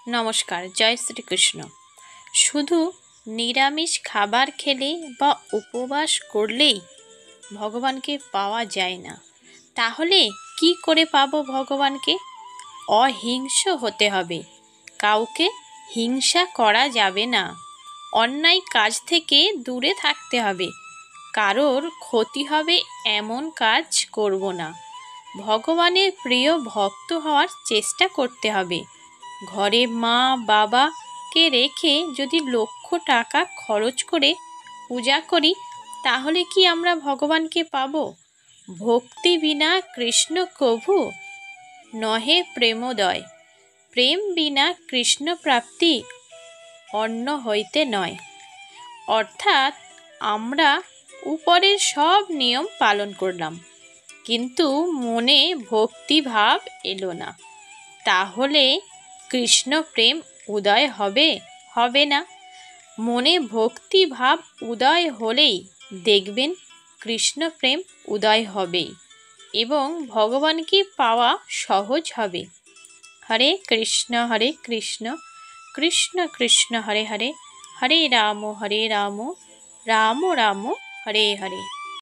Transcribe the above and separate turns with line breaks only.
নমস্কার, জয় শ্রীকৃষ্ণ। শুধু নিরামিষ খাবার খেলে বা উপবাস করলেই ভগবানকে পাওয়া যায় না। তাহলে কি করে পাবো ভগবানকে? অহিংস হতে হবে, কাউকে হিংসা করা যাবে না, অন্যায় কাজ থেকে দূরে থাকতে হবে, কারোর ক্ষতি হবে এমন কাজ করব না, ভগবানের প্রিয় ভক্ত হওয়ার চেষ্টা করতে হবে। ঘরে মা বাবাকে রেখে যদি লক্ষ টাকা খরচ করে পূজা করি, তাহলে কি আমরা ভগবানকে পাব? ভক্তি বিনা কৃষ্ণ কভু নহে প্রেমোদয়, প্রেম বিনা কৃষ্ণ প্রাপ্তি অন্য হইতে নয়। অর্থাৎ আমরা উপরের সব নিয়ম পালন করলাম, কিন্তু মনে ভক্তিভাব এলো না, তাহলে কৃষ্ণ প্রেম উদয় হবে না। মনে ভক্তি ভাব উদয় হলেই দেখবেন কৃষ্ণ প্রেম উদয় হবেই এবং ভগবানকে পাওয়া সহজ হবে। হরে কৃষ্ণ কৃষ্ণ কৃষ্ণ হরে হরে, হরে রাম রাম রাম হরে হরে।